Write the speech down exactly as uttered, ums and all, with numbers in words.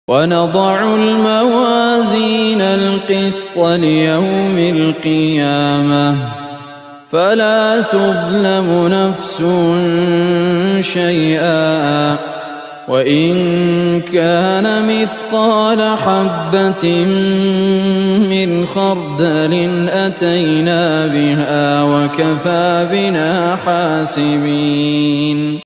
ونضع الموازين القسط ليوم القيامة فلا تظلم نفس شيئا وإن كان مثقال حبة من خردل أتينا بها وكفى بنا حاسبين.